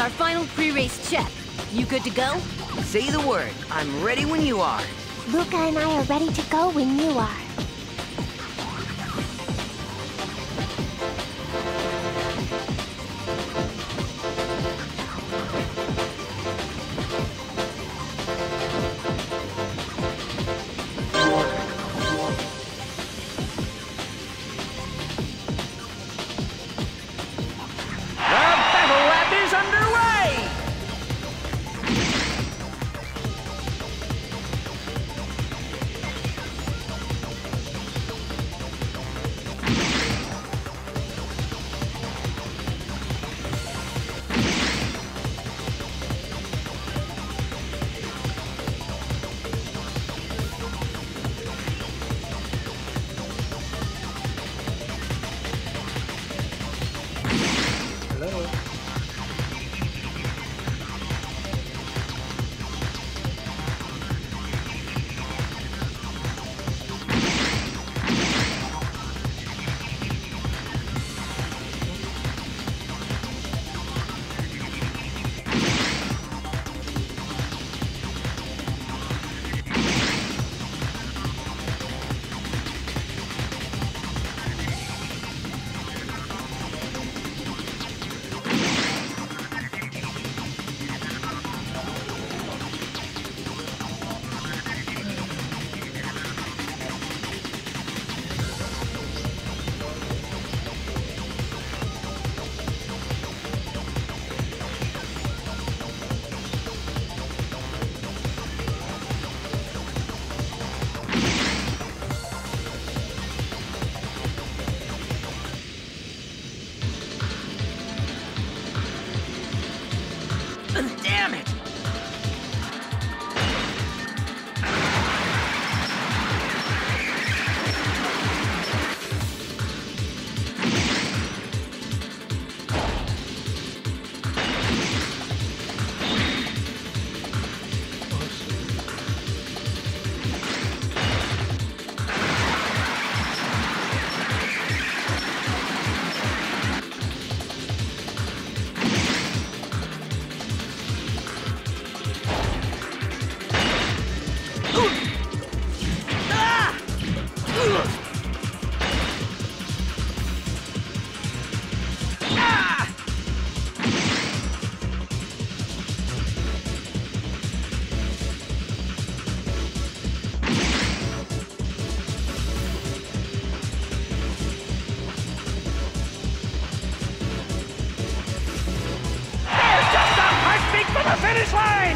our final pre-race check. You good to go? Say the word. I'm ready when you are. Luca and I are ready to go when you are. Damn it! Finish line!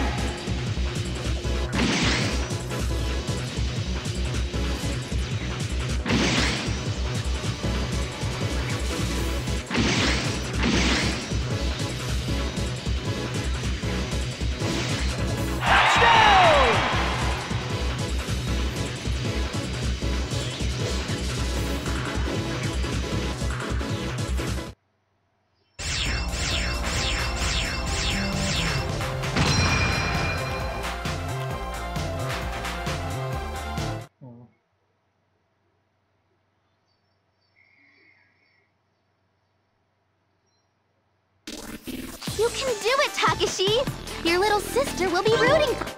You can do it, Takashi! Your little sister will be rooting for...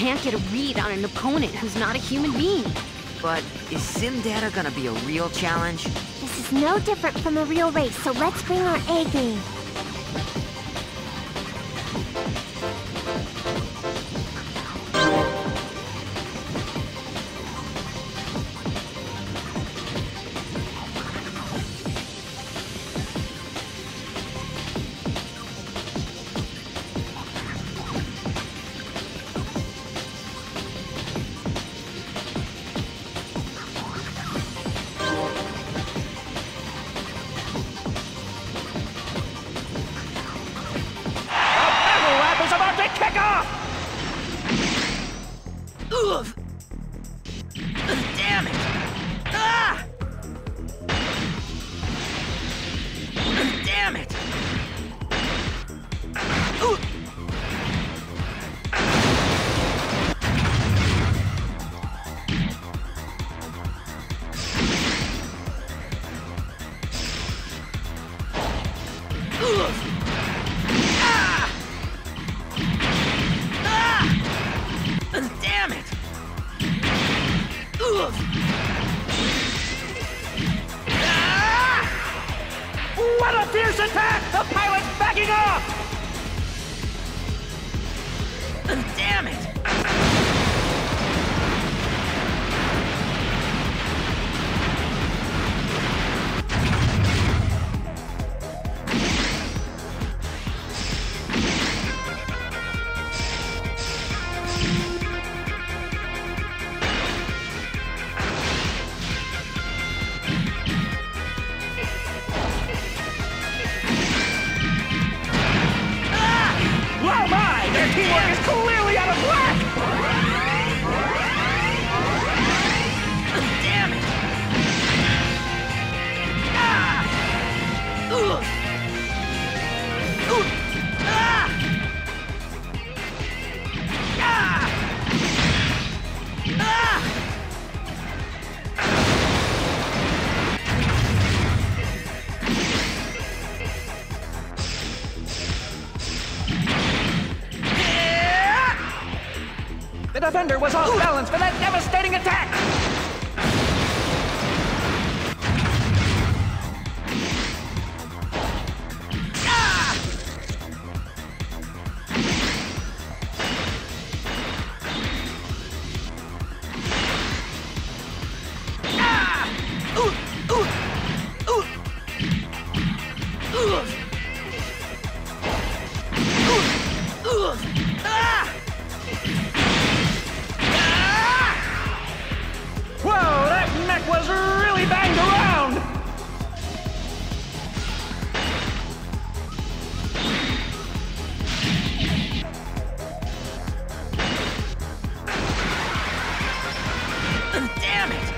can't get a read on an opponent who's not a human being. But is Sim Data gonna be a real challenge? This is no different from a real race, so let's bring our A game. Ugh! Damn it! Ah! Damn it! Ooh. Ugh. Ah! Ah! Damn it! Ugh. Ah! What a fierce attack! The pilot's backing off! Damn it! Oh my! Their teamwork is clearly out of whack! Damn it! Ah! Ugh! Ah! Ah! Ah! The defender was off balance for that devastating attack! Ah! Ah! Ooh! Ooh! Ooh! Ugh! Ugh! Ah! Whoa, that neck was really banged around! Damn it!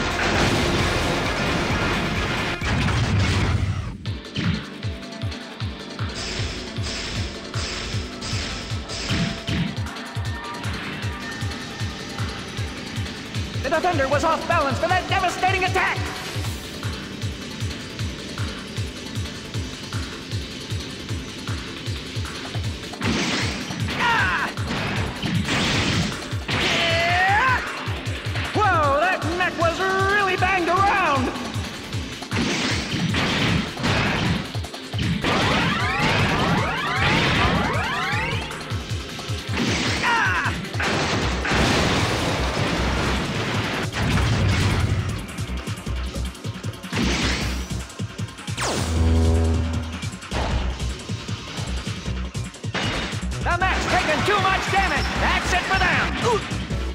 The defender was off balance for that devastating attack! Ah! Yeah! Whoa, that neck was really banged around! Ah! The mech's taking too much damage! That's it for them! Ooh.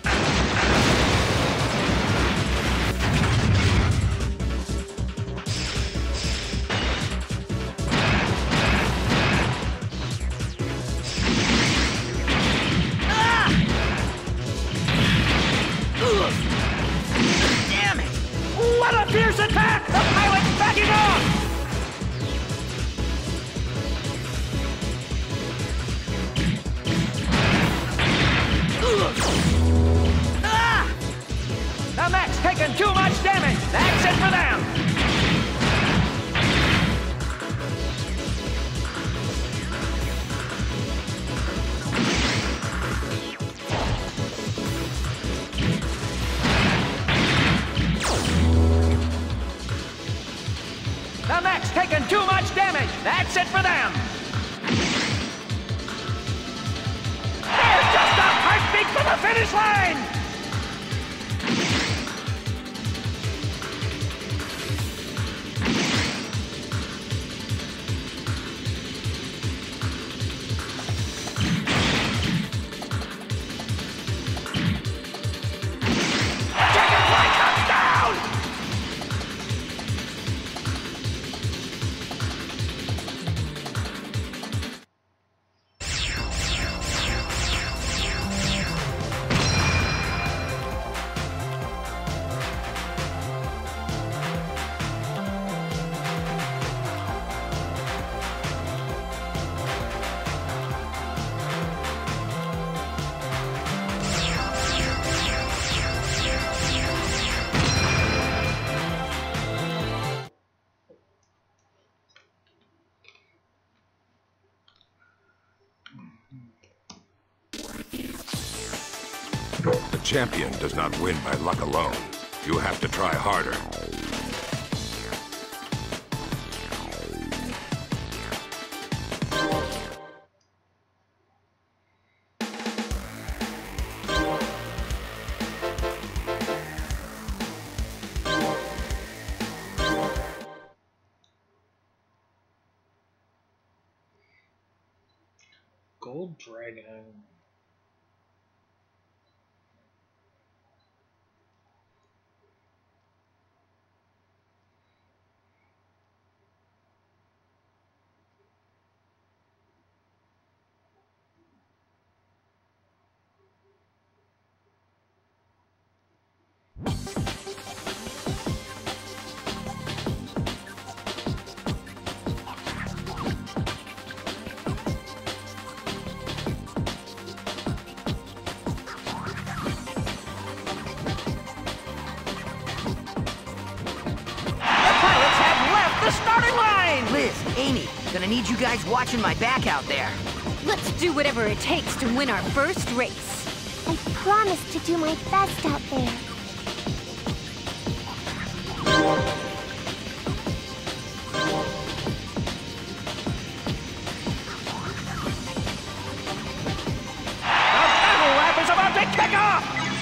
Ah! Ugh. Damn it! What a fierce attack! The pilot's backing off! Ugh. That's it for them! They're just a heartbeat from the finish line! The champion does not win by luck alone. You have to try harder. Gold Dragon. Amy, gonna need you guys watching my back out there. Let's do whatever it takes to win our first race. I promise to do my best out there. Our battle lap is about to kick off!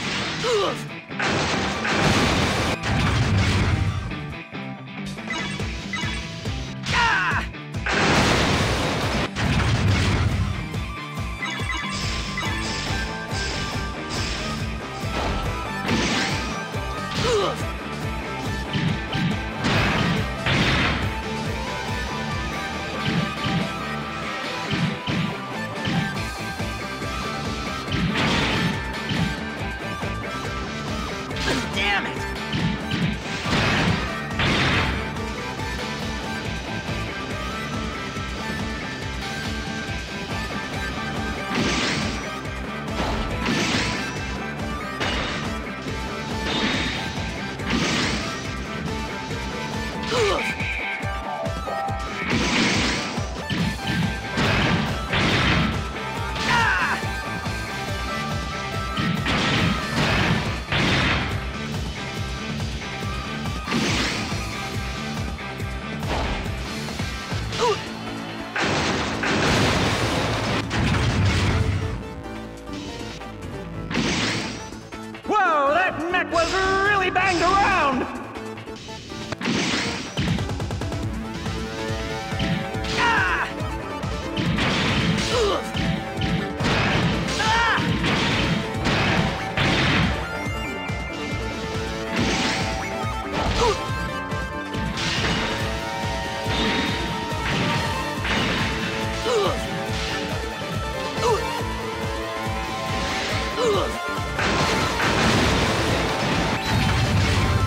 Damn it! Whoa, that mech was really banged around! Ah! Ugh! Ah! Ugh!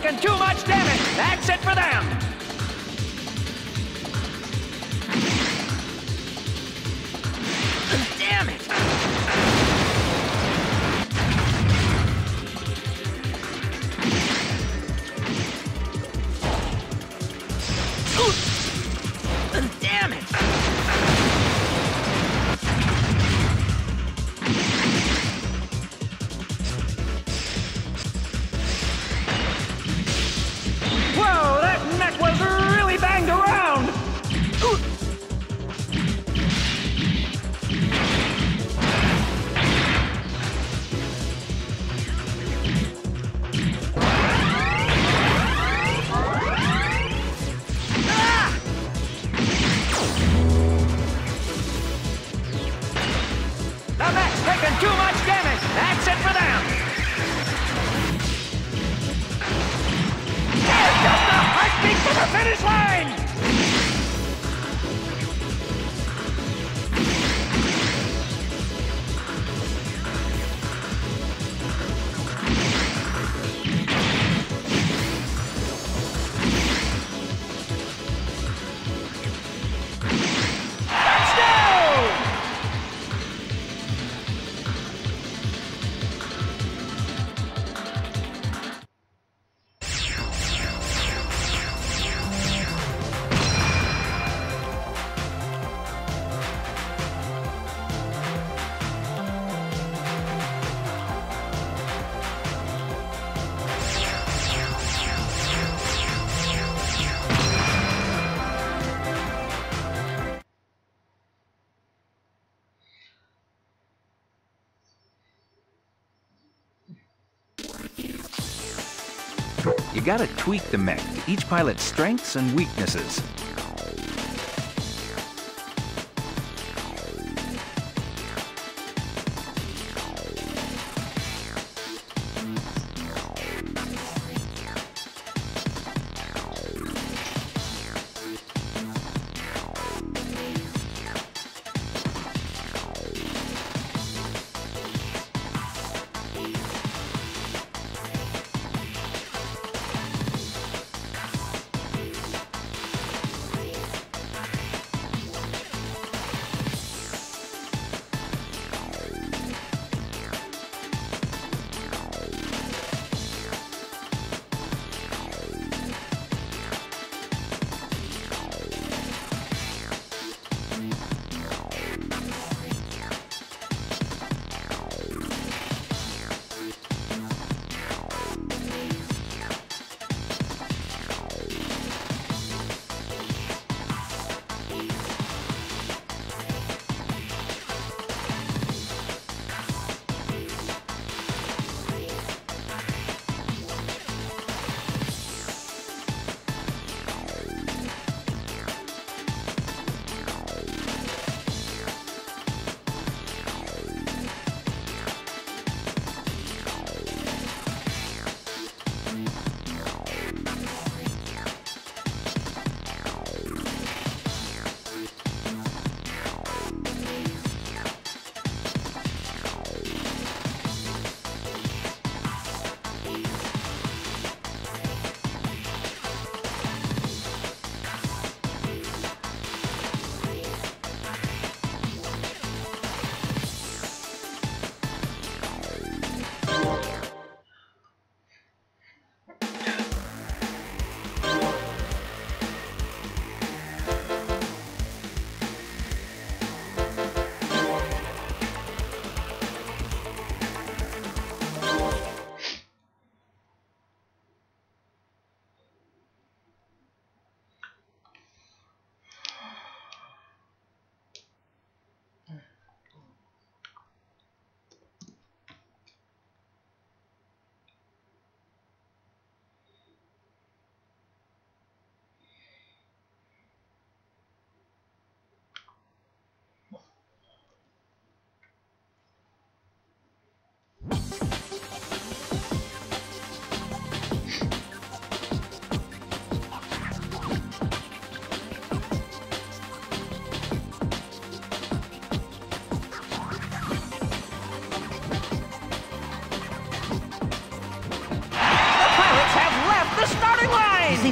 taking too much damage. That's it for them. Damn it! Damn it! Whoa, that neck was really banged around! The mech's taking too much damage. That's it for them. They're just a heartbeat to the finish line. You gotta tweak the mech to each pilot's strengths and weaknesses.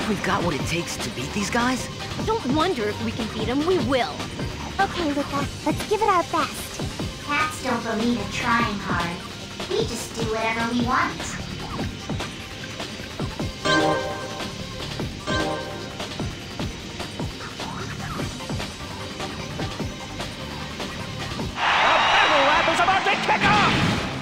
think we've got what it takes to beat these guys? Don't wonder if we can beat them, we will. Okay, Luca, let's give it our best. Cats don't believe in trying hard. We just do whatever we want. The battle lap is about to kick off!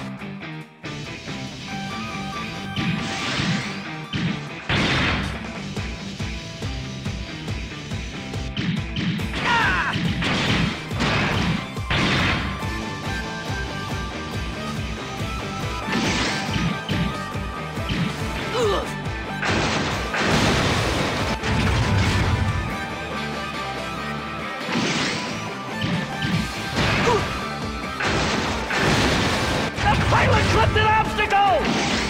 Pilot clipped an obstacle!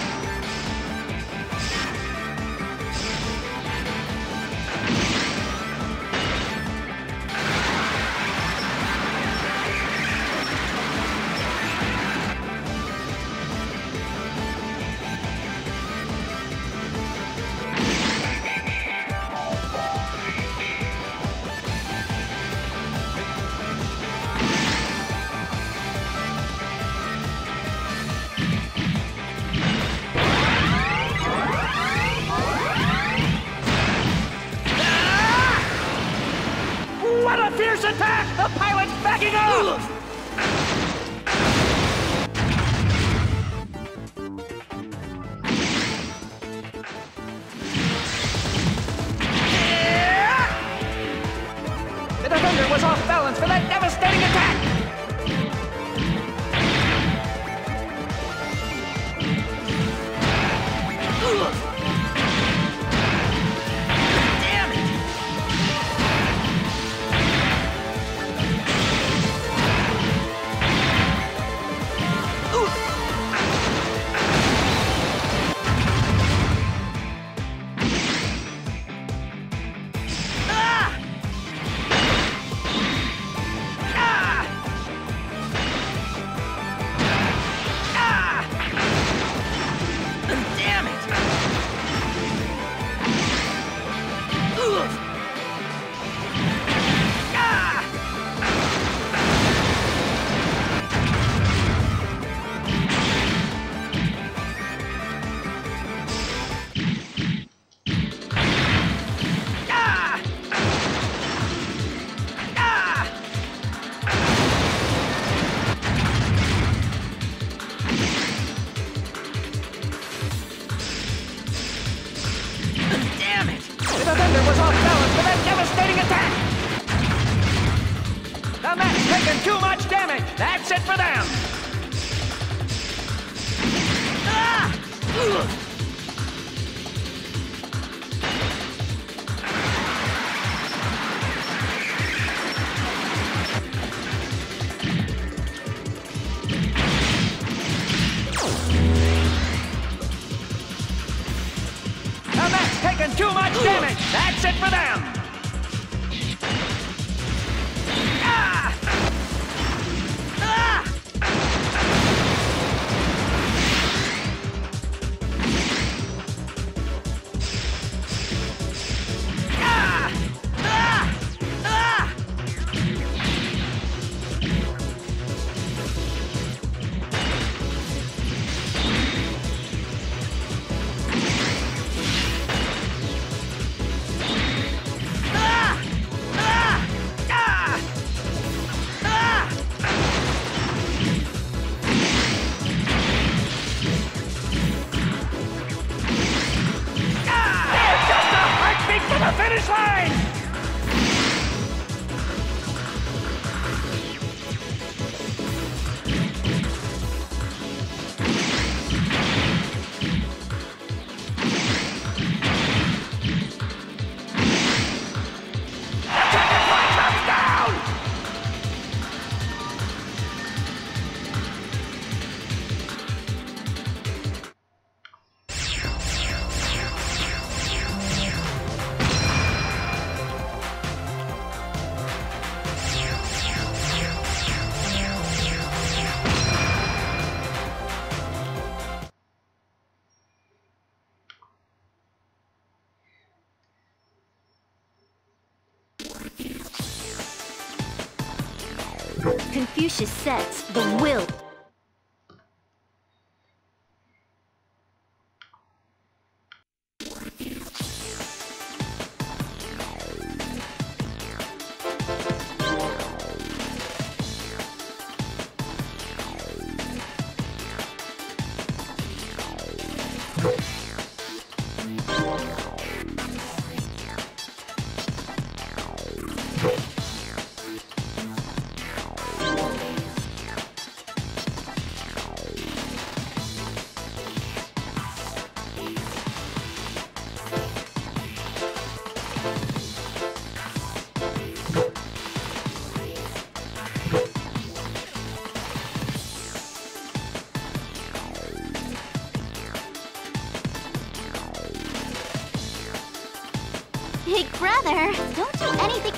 What a fierce attack! The pilot's backing up! The defender was off balance for that devastating attack! Damn it! Damn it! Damn it! The defender was off balance for that devastating attack! The mat's taken too much damage! That's it for them! The mat's taken too much damage! That's it for them! Confucius says the will. Big brother, don't do anything.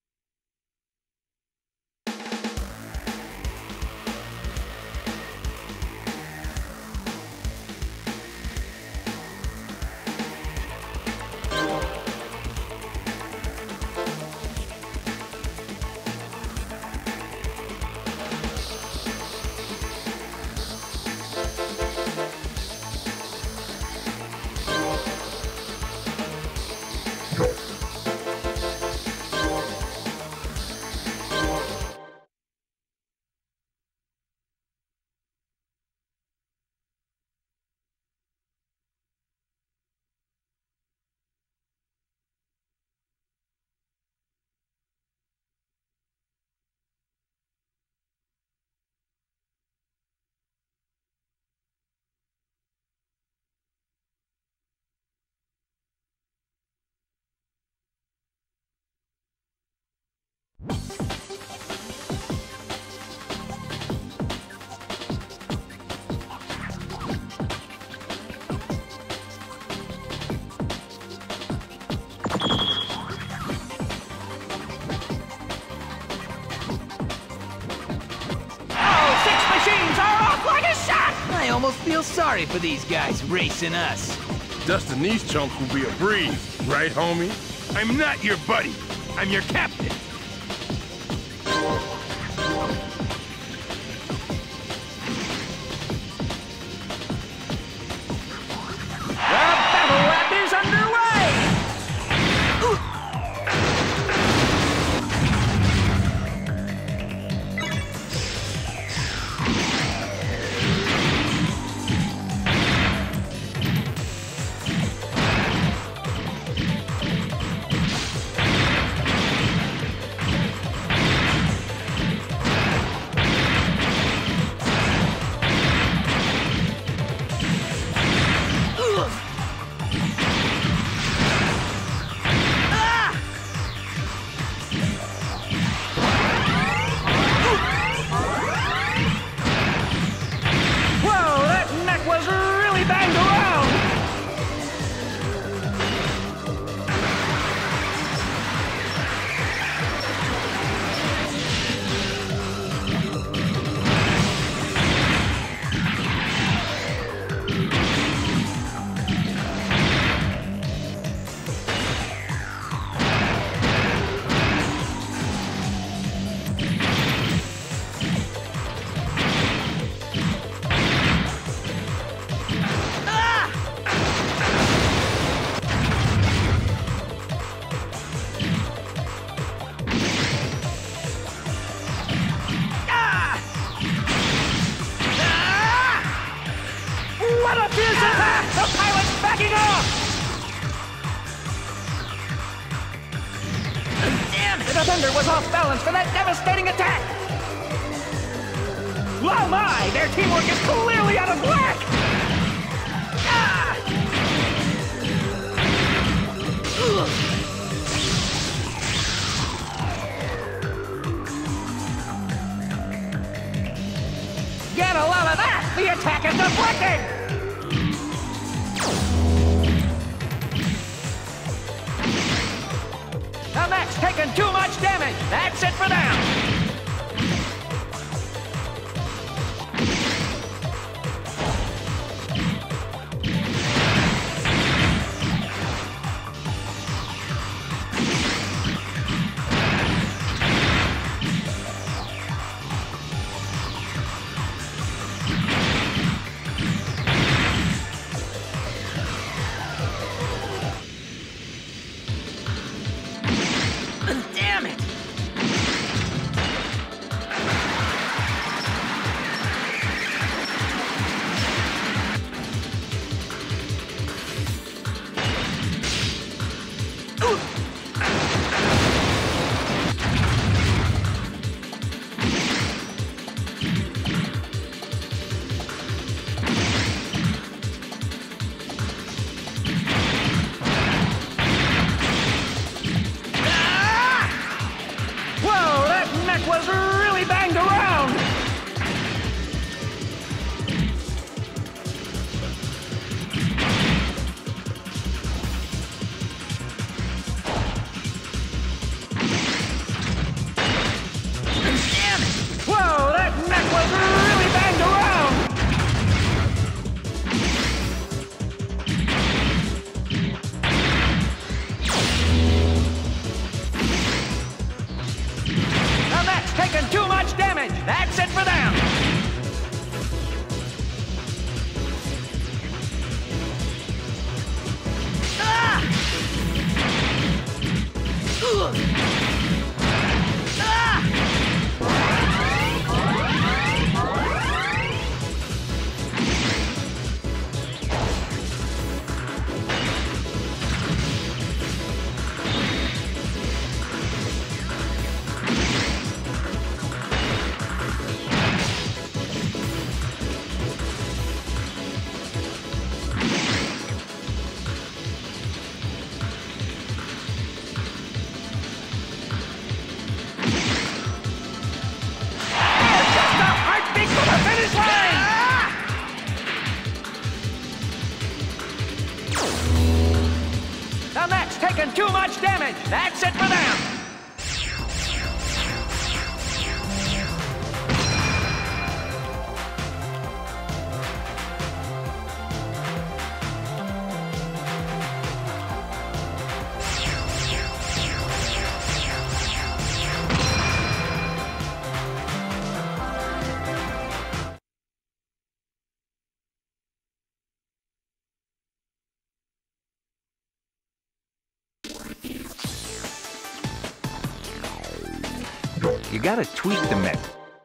I almost feel sorry for these guys racing us. Dusting these chumps will be a breeze, right, homie? I'm not your buddy. I'm your captain. The battle lap is underway! What a fierce attack! The pilot's backing off! Damn it! The defender was off balance for that devastating attack! Oh my! Their teamwork is clearly out of whack! Ah! Get a lot of that! The attack is deflected! The mech's taken too much damage! That's it for them! That's it for them! Ah! Ugh! Ah! The mech's taking too much damage! That's it for them! You gotta tweak the mech.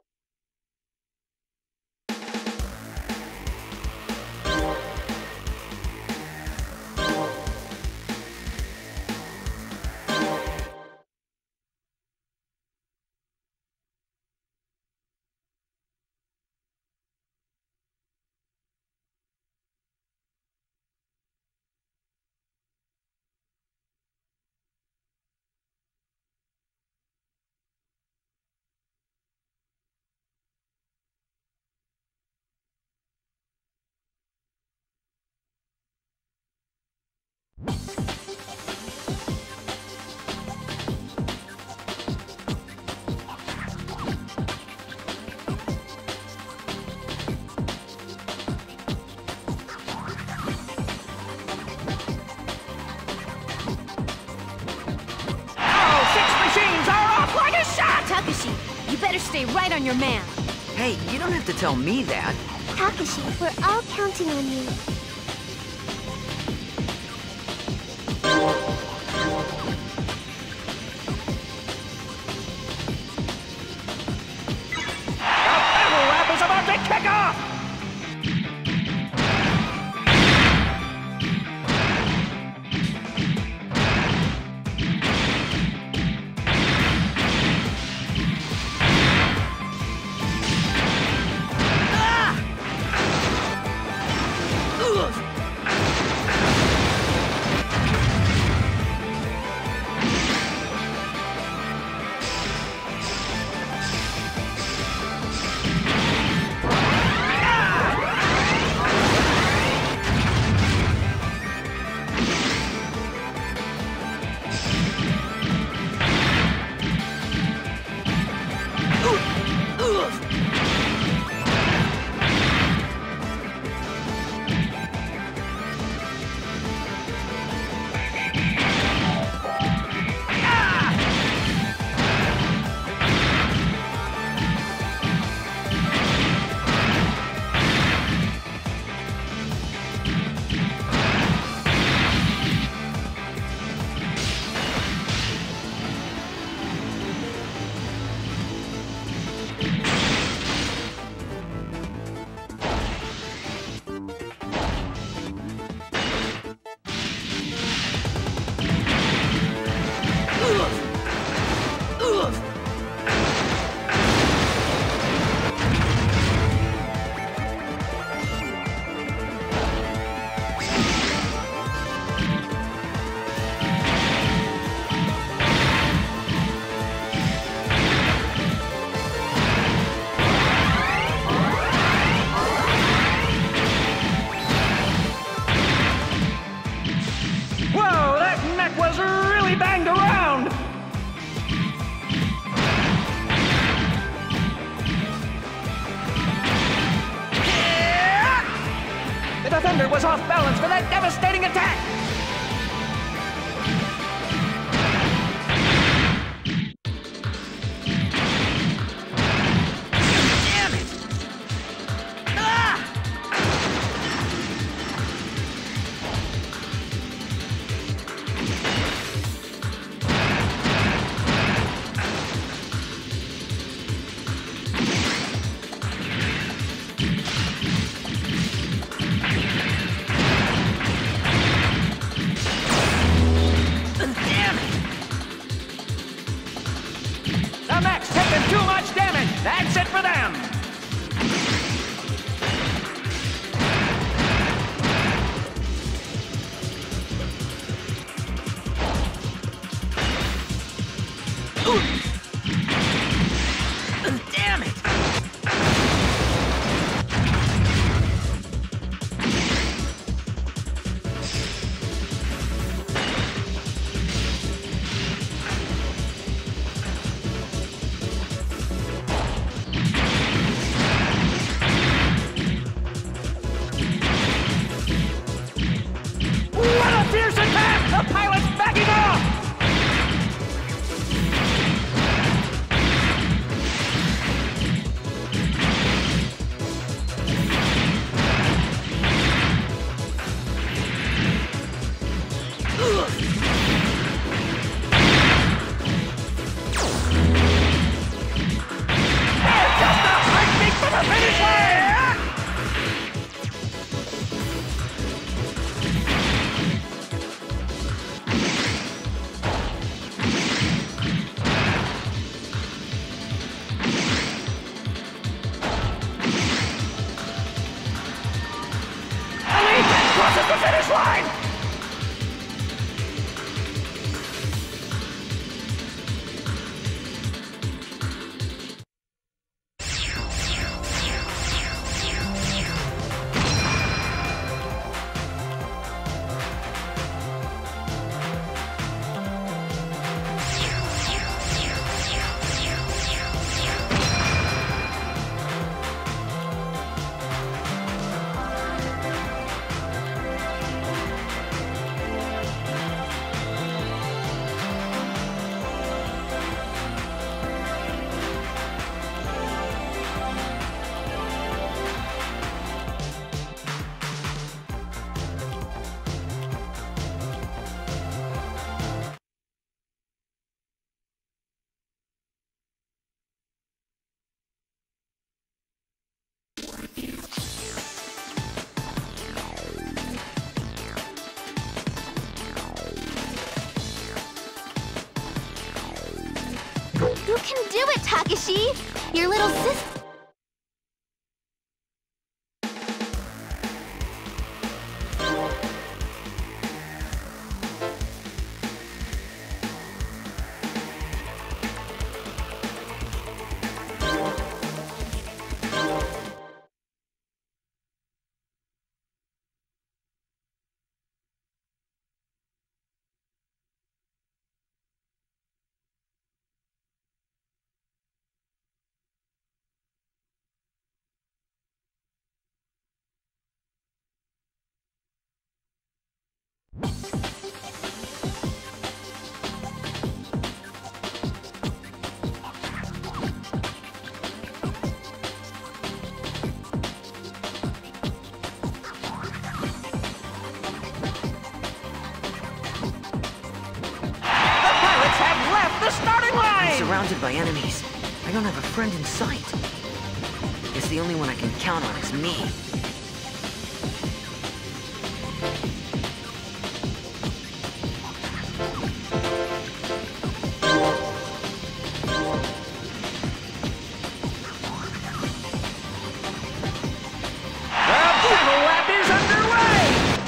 Takashi, you better stay right on your man. Hey, you don't have to tell me that. Takashi, we're all counting on you. The battle rap is about to kick off! The defender was off balance for that devastating attack! the finish line! Elite crosses the finish line! You can do it, Takeshi! Your little sister... Surrounded by enemies. I don't have a friend in sight. Guess the only one I can count on is me. The battle lap is underway!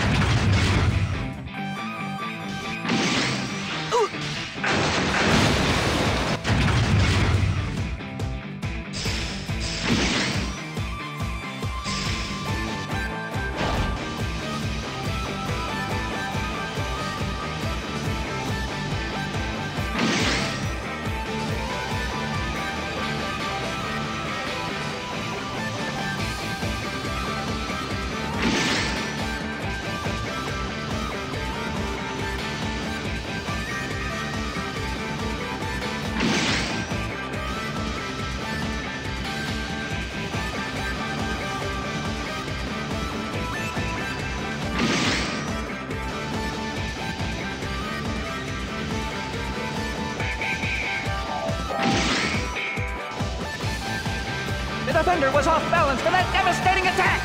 The defender was off balance for that devastating attack!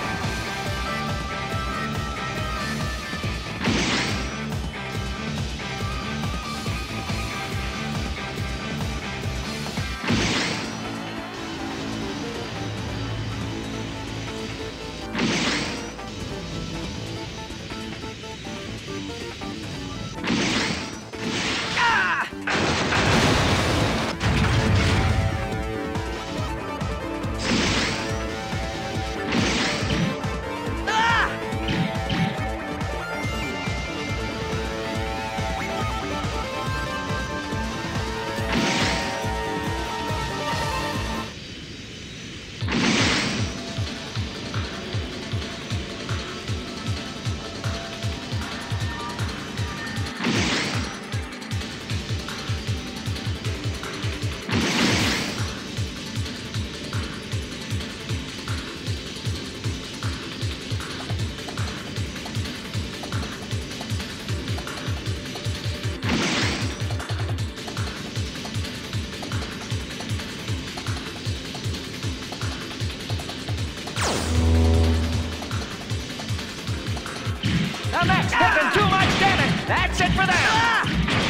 The mech's taking too much damage! That's it for them!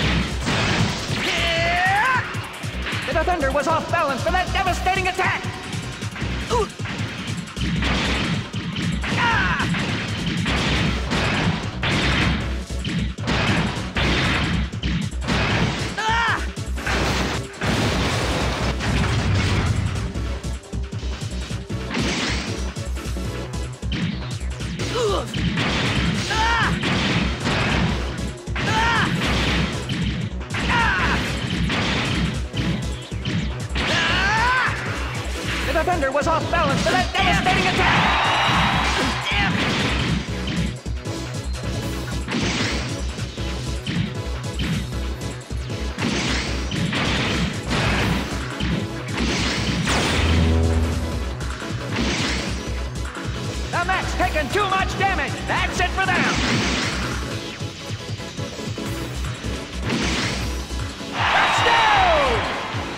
The Thunder was off balance for that devastating attack! The Thunder was off balance for that devastating attack! Damn! The mech's taking too much damage! That's it for them! Touchdown!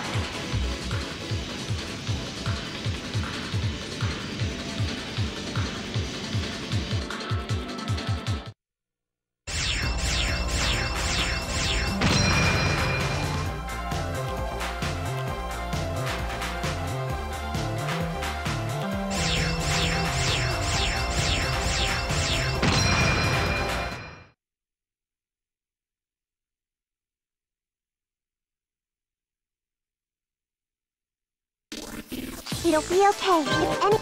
It'll be okay if any...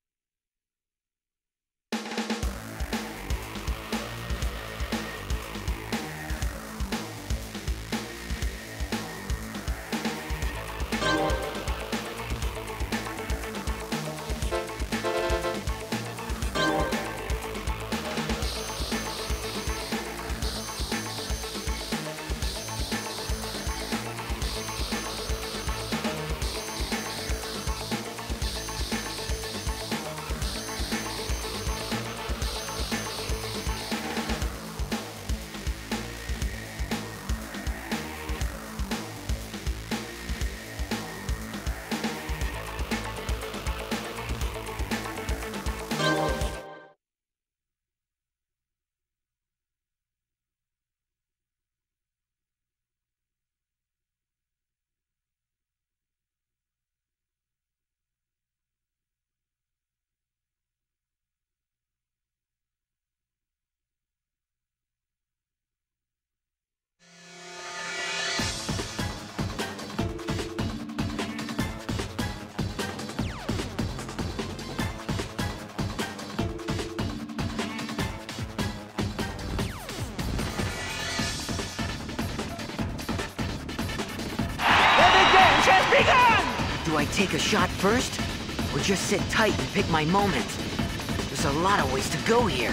Do I take a shot first? Or just sit tight and pick my moment? There's a lot of ways to go here.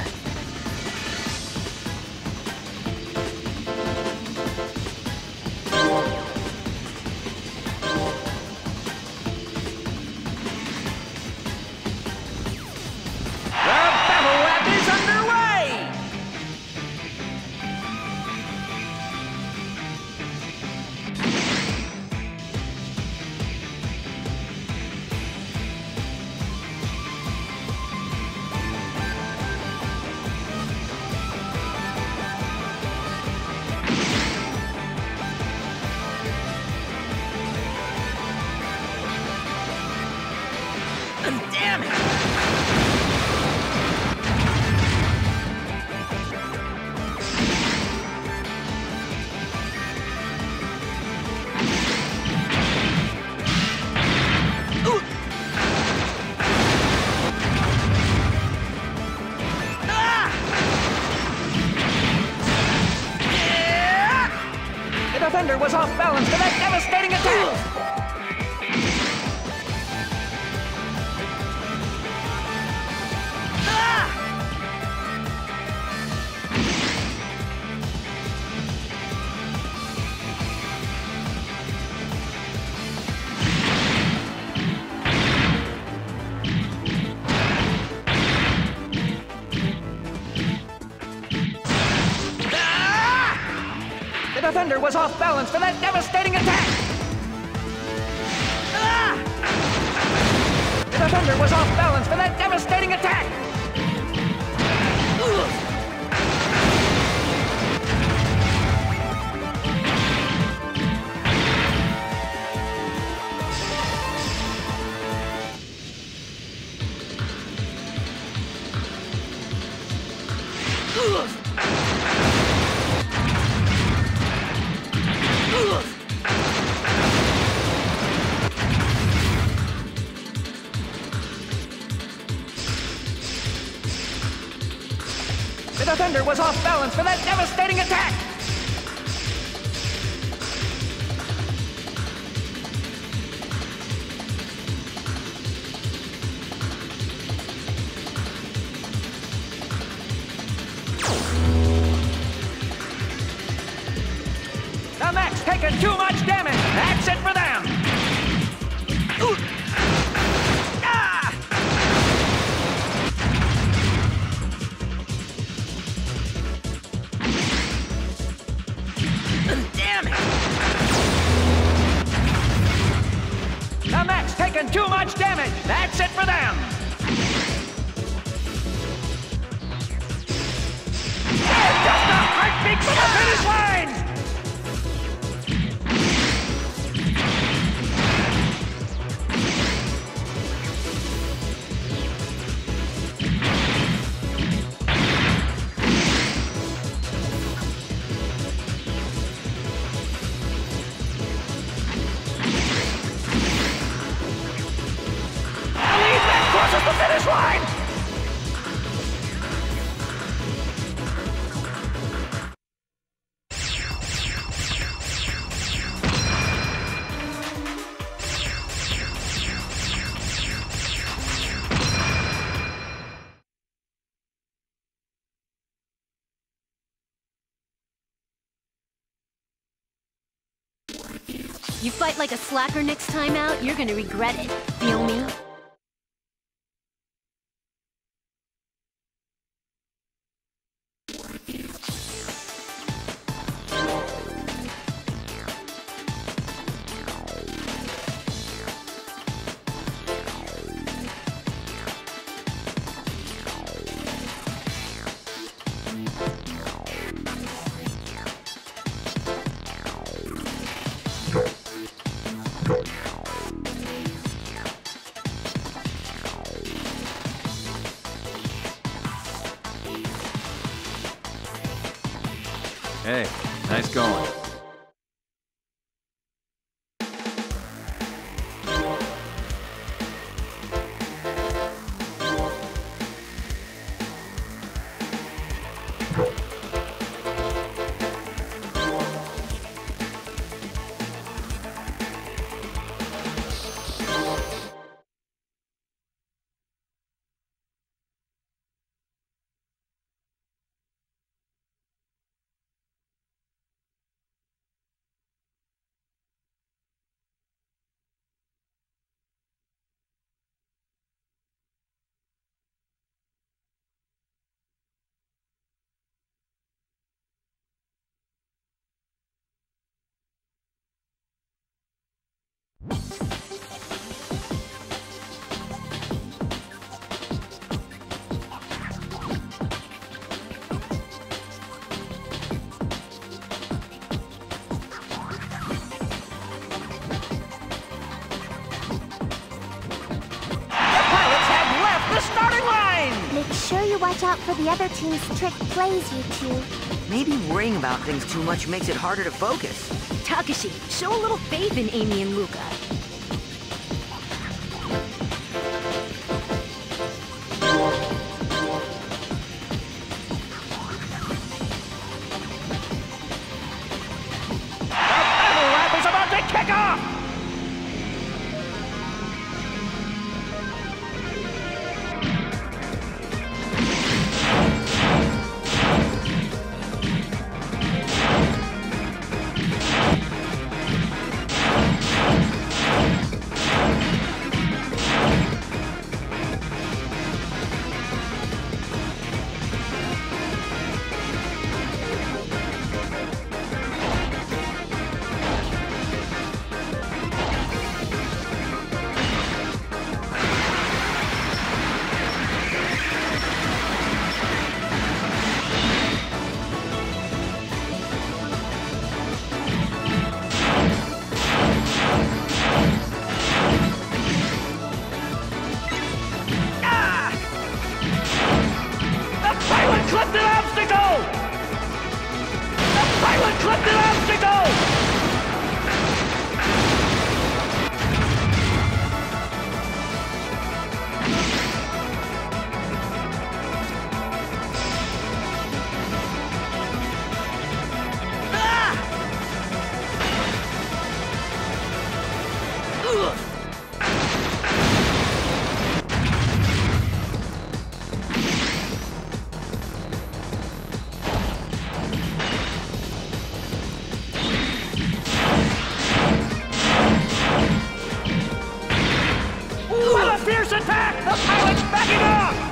Damn it! The defender was off balance for that devastating attack! The defender was off balance for that devastating attack! The The Thunder was off balance for that devastating attack! The Thunder was off balance for that devastating attack! The mech's taking too much damage! That's it for them! The mech's taking too much damage! That's it for them! They're just a heartbeat from the finish line! Crosses the finish line! You fight like a slacker next time out, you're gonna regret it. Feel me? Hey, nice going. Make sure you watch out for the other team's trick plays, you two. Maybe worrying about things too much makes it harder to focus. Takashi, show a little faith in Amy and Luca. The battle lap is about to kick off! fierce attack! The pilot's backing off!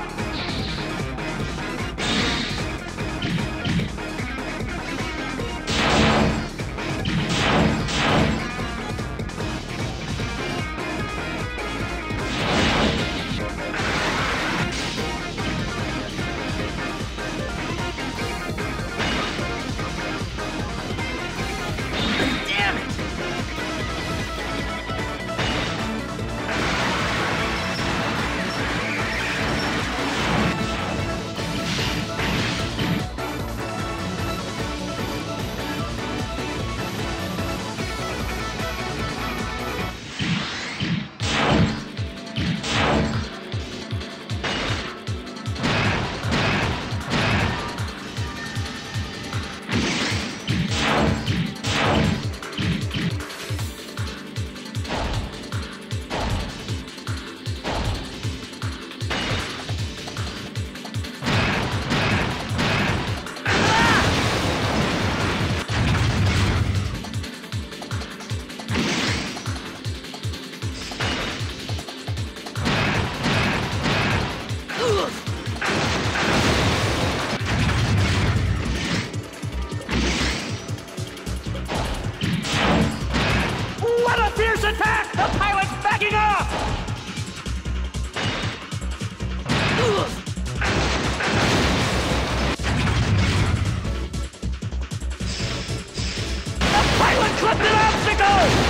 Attack! The pilot's backing off! The pilot clipped an obstacle!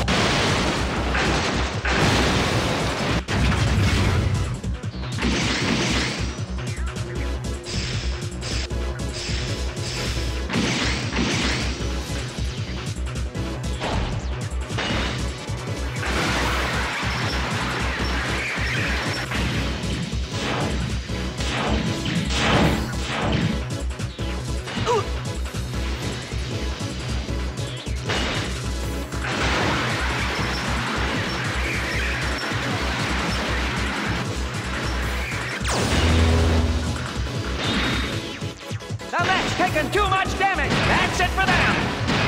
The mech's taking too much damage! That's it for them!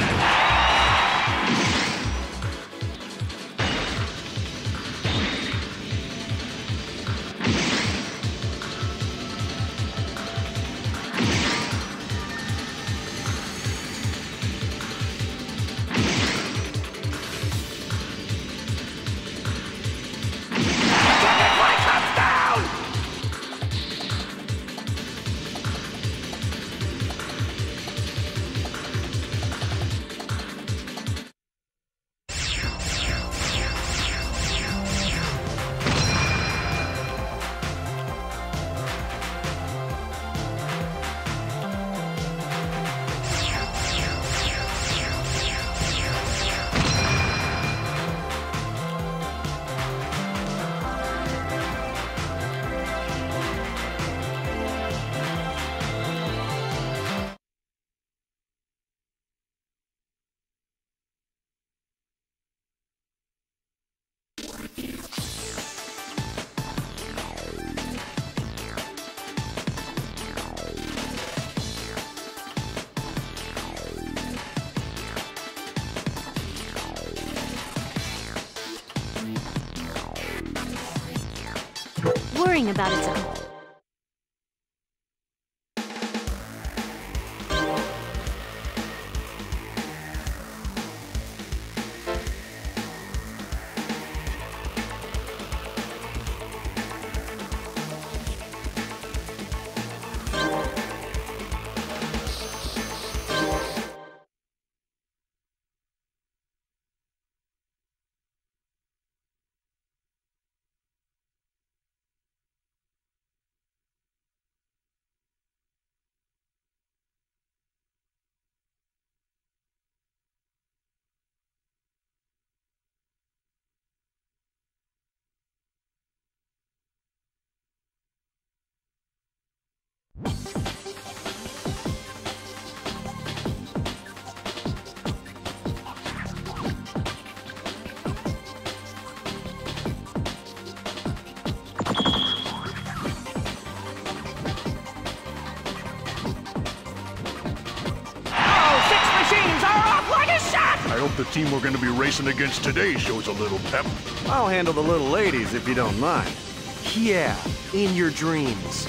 Worrying about its own. I hope the team we're going to be racing against today shows a little pep. I'll handle the little ladies if you don't mind. Yeah, in your dreams.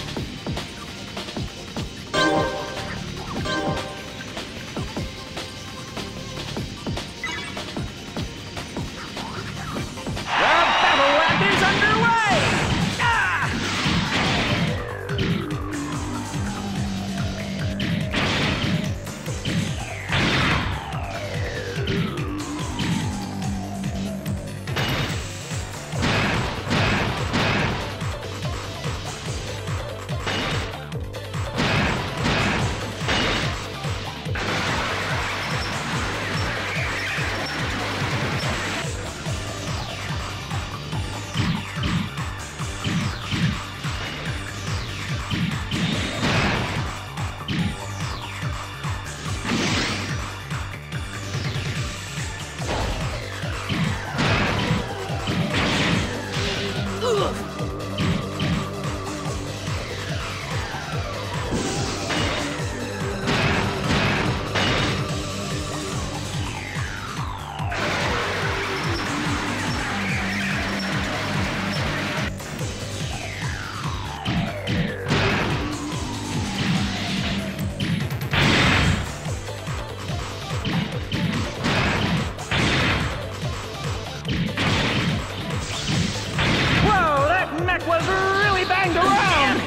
Was really banged around!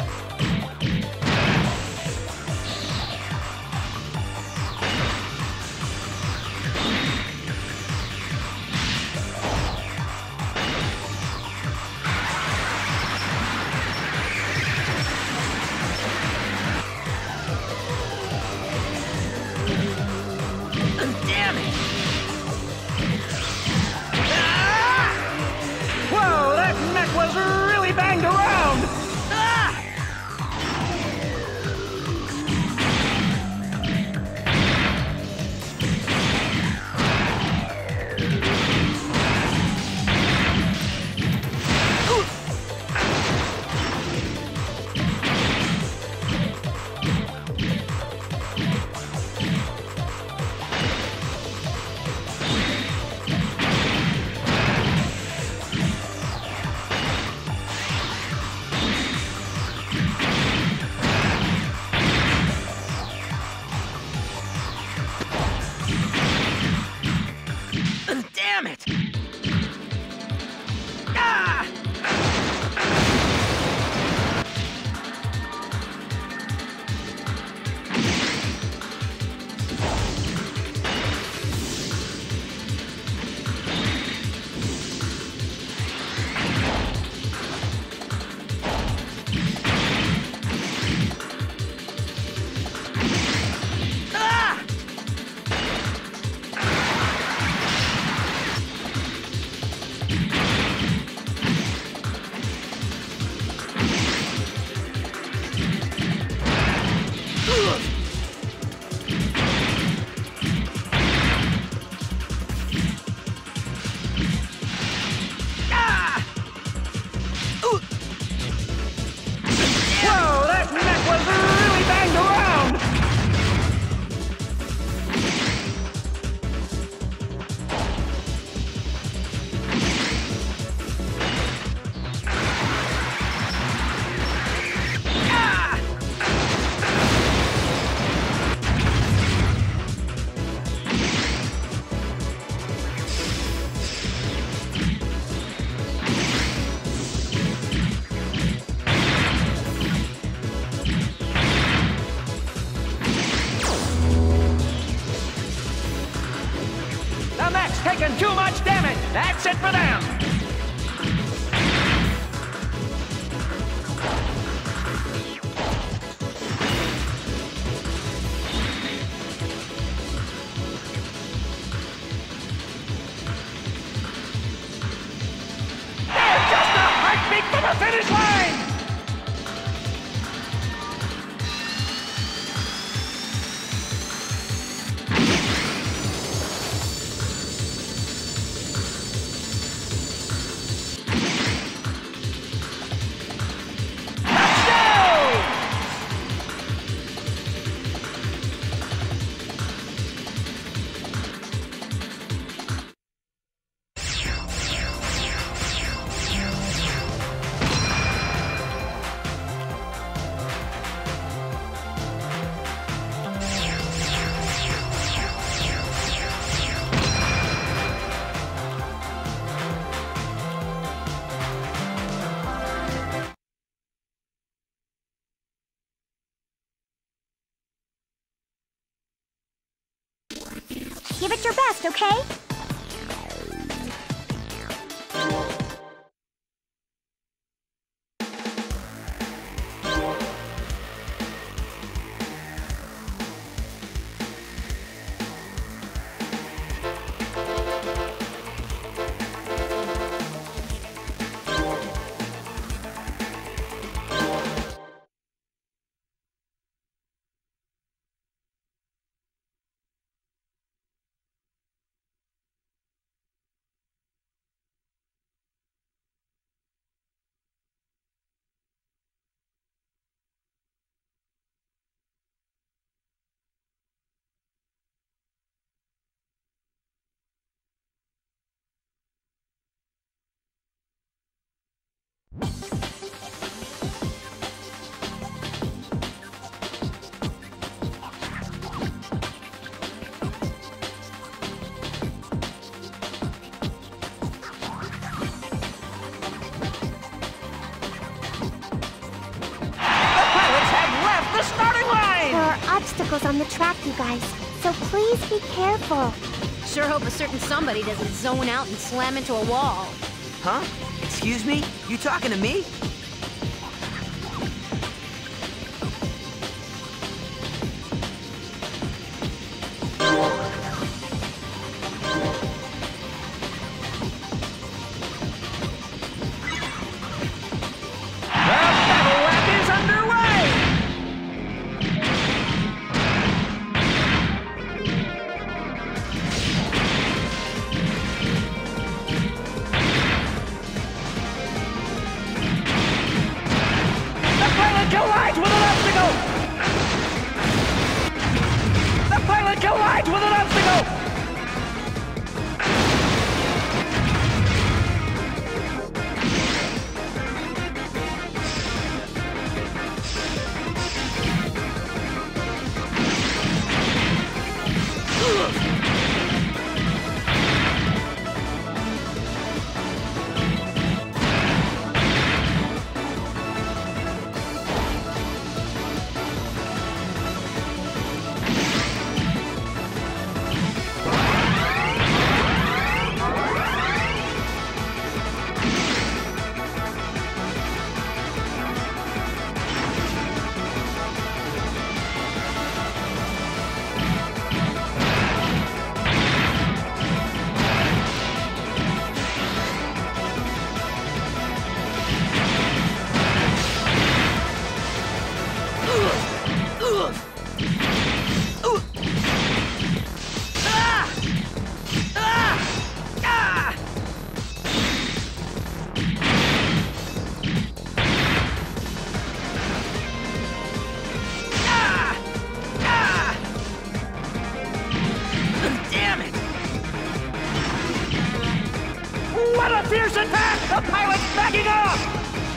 Damn it! Whoa, that mech was really banged around! Ah! Damn it! Ah! Whoa, that mech was really banged around! The mech's taking too much damage! That's it for them! They're just a heartbeat from the finish line! Give it your best, okay? Obstacles on the track, you guys, so please be careful. Sure hope a certain somebody doesn't zone out and slam into a wall. Huh? Excuse me? You talking to me? Fierce attack! The pilot's backing off!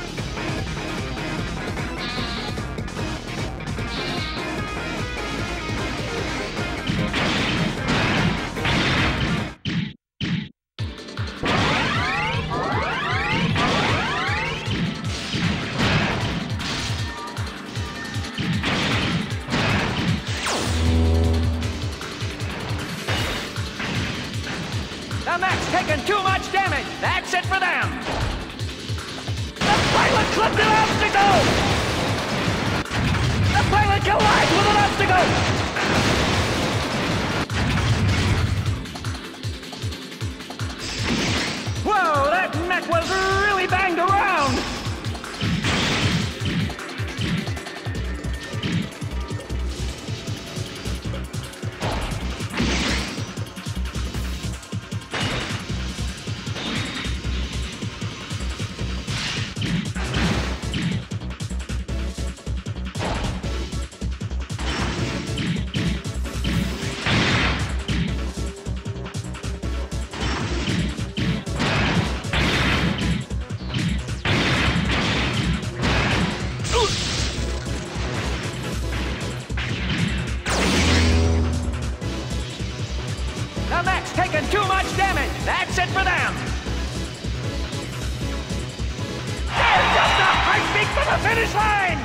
The mech's taking too much damage! That's it for them! The pilot clipped an obstacle! The pilot collides with an obstacle! Whoa, that mech was really banged around! The mech's taking too much damage. That's it for them. They're just a heartbeat from the finish line.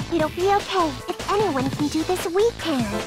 It'll be okay. If anyone can do this, we can.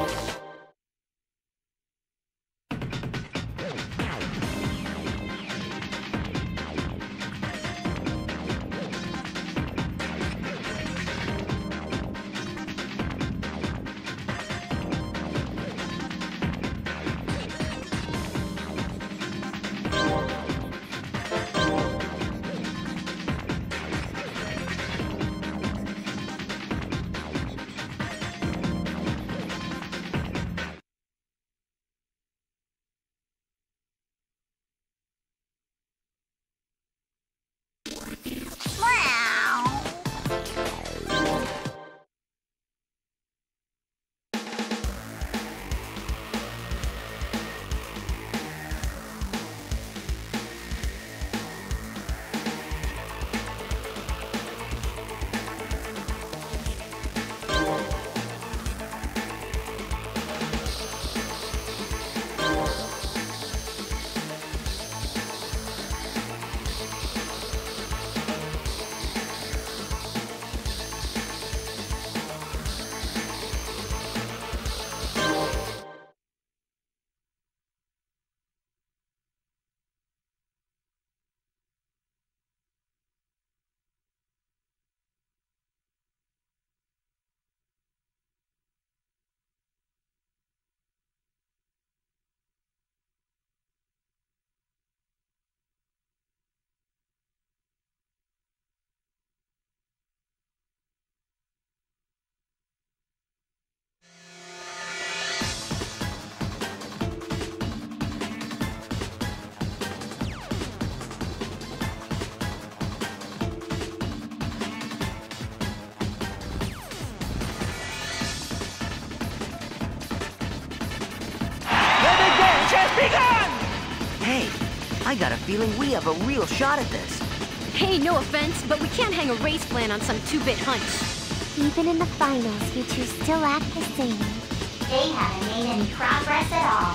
Hey, I got a feeling we have a real shot at this. Hey, no offense, but we can't hang a race plan on some 2-bit hunch. Even in the finals, you two still act the same. They haven't made any progress at all.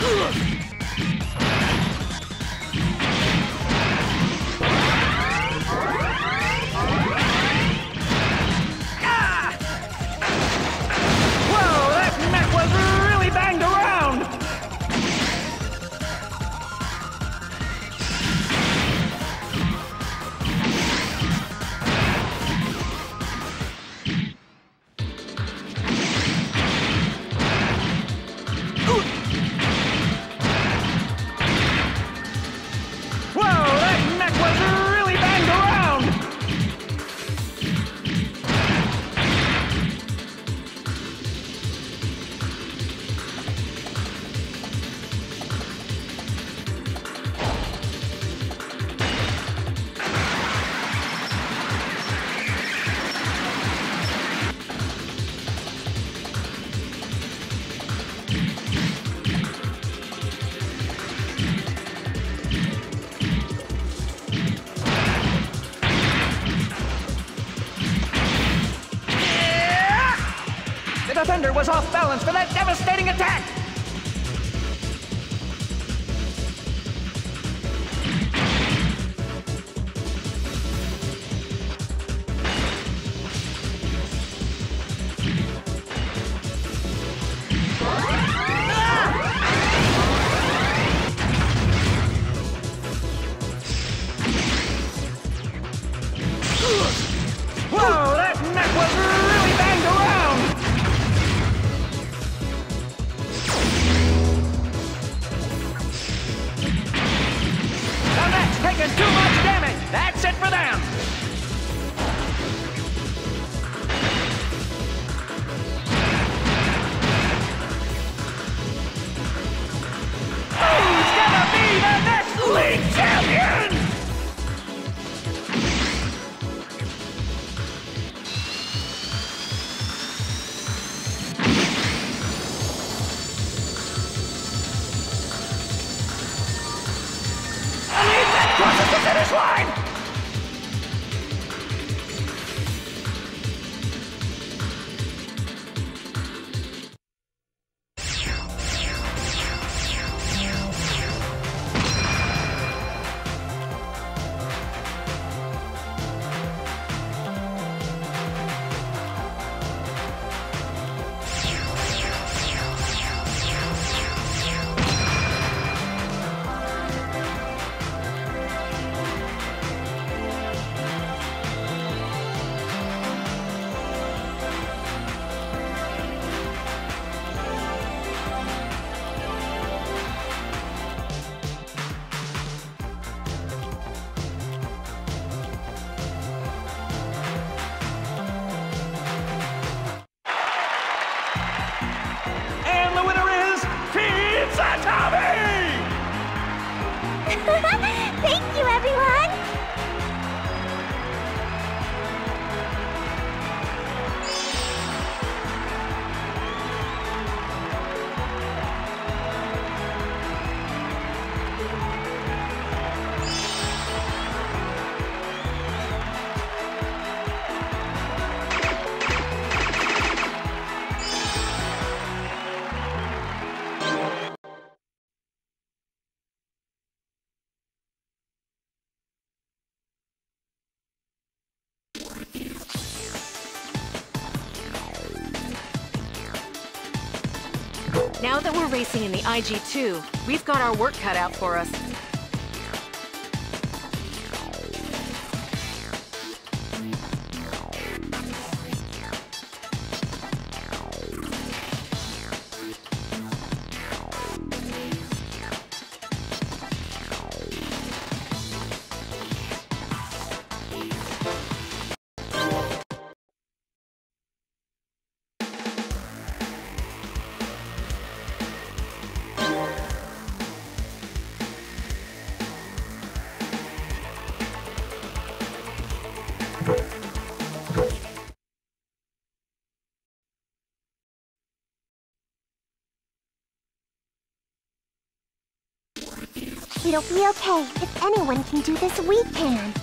Whoa, that mech was really banged around! Whoa, that mech was really banged around! The defender was off balance for that devastating attack! Whoa, that mech was really banged around! The mech's taking too much damage! That's it for them! Who's gonna be the next league champion? Crosses the finish line! And the winner is Pizza Tommy! Thank you, everyone! Now that we're racing in the IG-2, we've got our work cut out for us. It'll be okay. If anyone can do this, we can.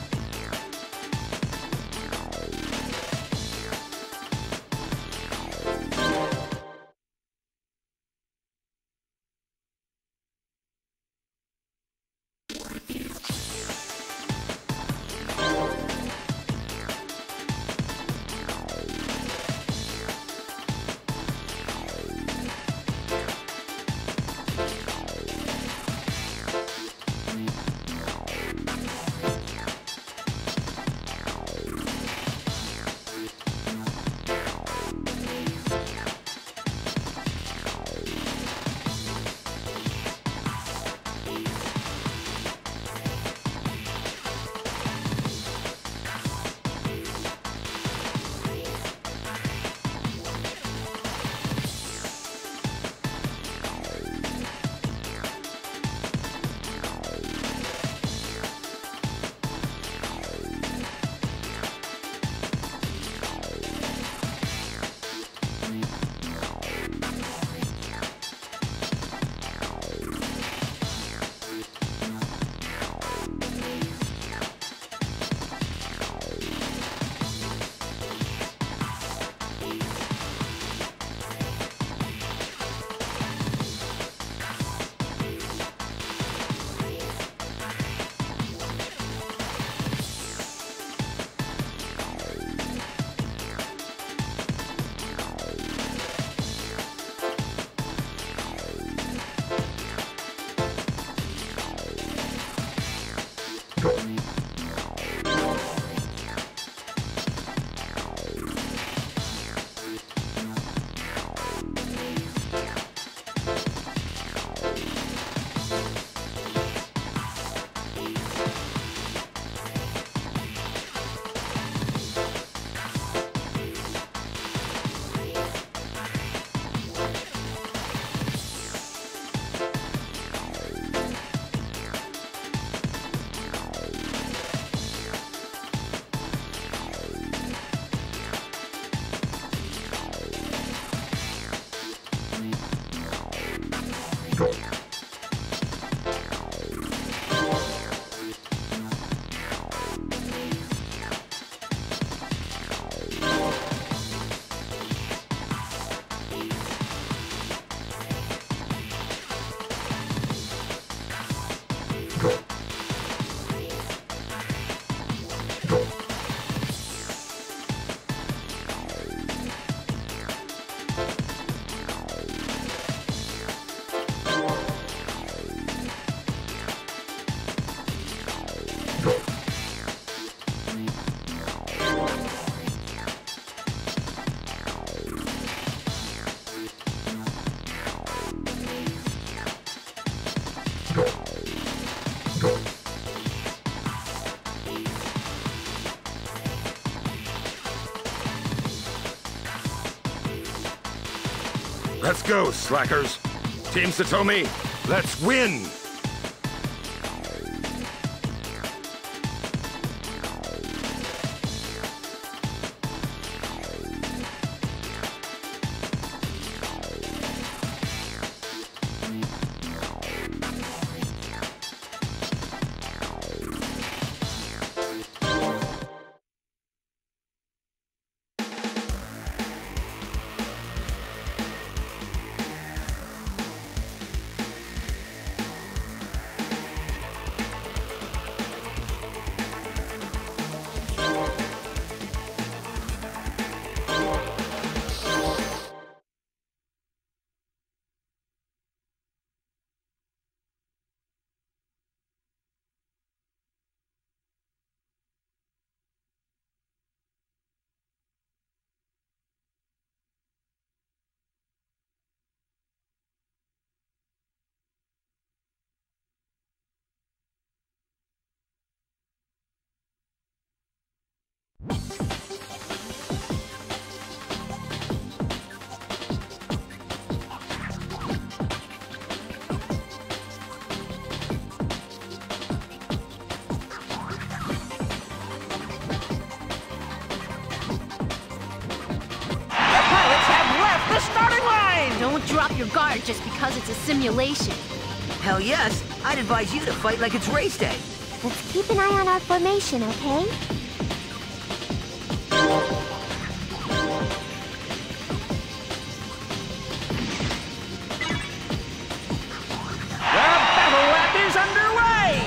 Let's go, slackers. Team Satomi, let's win! Don't drop your guard just because it's a simulation. Hell yes, I'd advise you to fight like it's race day. Let's keep an eye on our formation, okay? The battle lap is underway!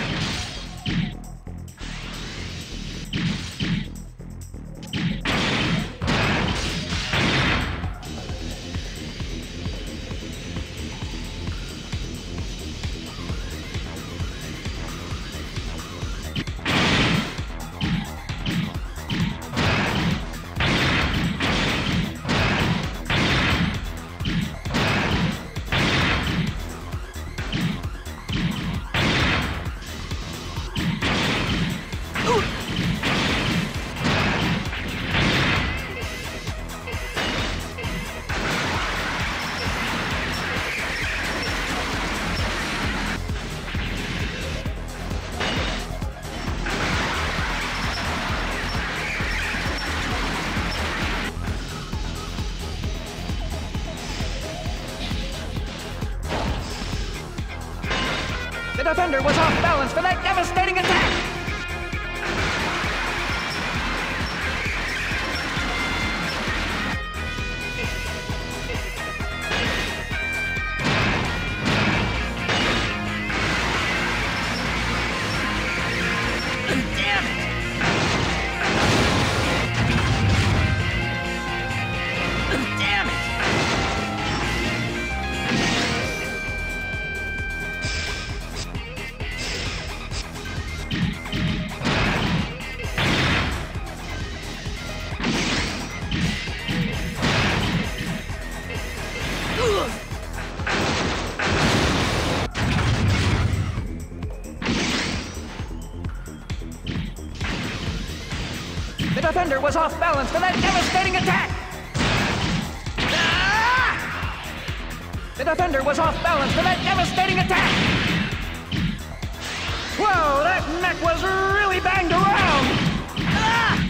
The defender was off balance for that devastating attack! Damn it! Damn it! The defender was off balance for that devastating attack! Ah! The defender was off balance for that devastating attack! Whoa, that mech was really banged around! Ah!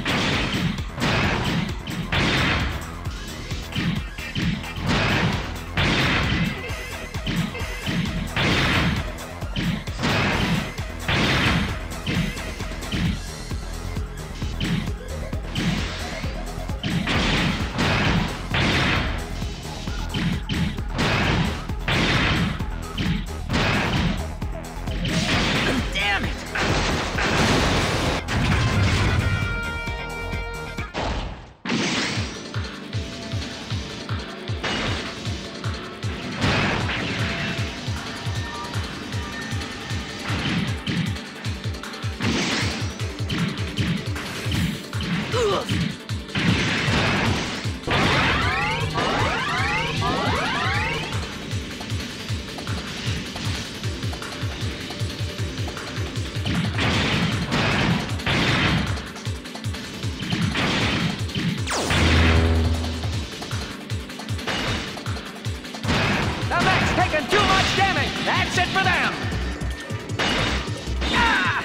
taking too much damage. That's it for them. Ah!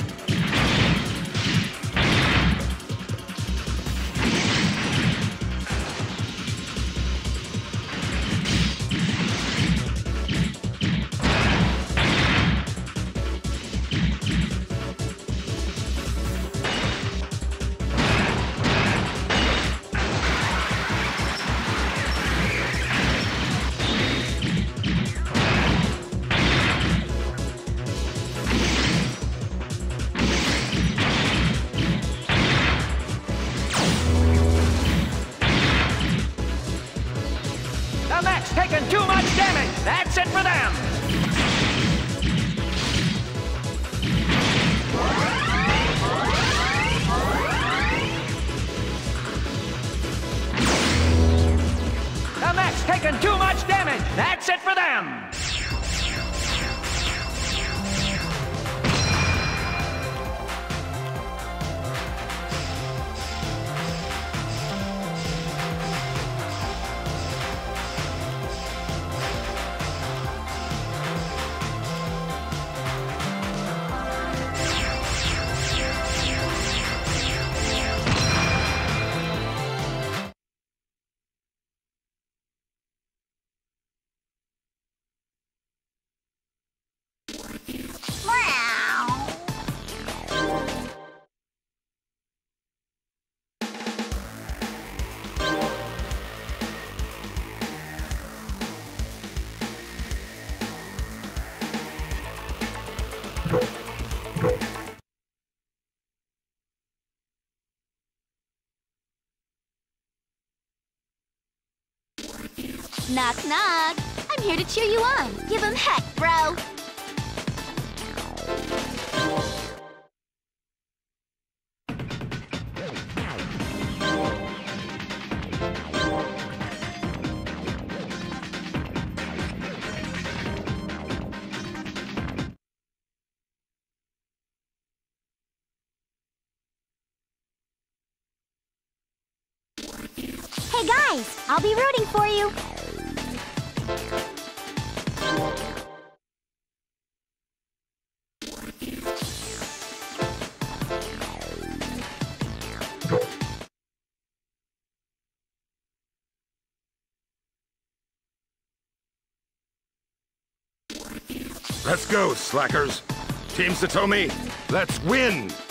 The mech's taking too much damage. That's it for them. The mech's taking too much damage. That's it for them. Knock, knock. I'm here to cheer you on. Give him heck, bro. Hey guys, I'll be rooting for you. Let's go, slackers. Team Satomi, let's win!